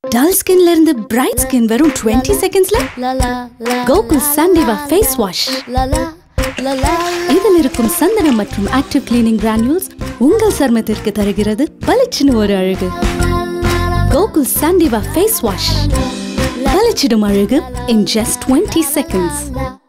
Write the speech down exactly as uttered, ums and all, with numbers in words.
Dull skin lerந்து bright skin verum twenty seconds la Gokul Sandiva Facewash. இதில் இருக்கும் சந்தனம் மற்றும் active cleaning granules உங்கள் சருமத்திற்கு தருகிறது பளிச்சிடும் ஒரு அழகு. Gokul Sandiva Facewash. பளிச்சிடும் அழகு in just twenty seconds.